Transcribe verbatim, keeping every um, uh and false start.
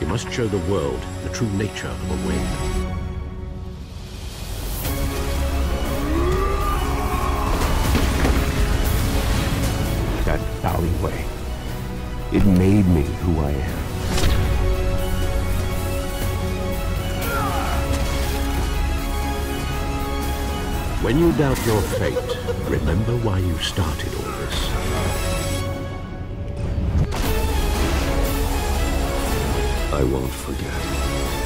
He must show the world the true nature of a win. That alleyway, it made me who I am. When you doubt your fate, remember why you started all this. I won't forget.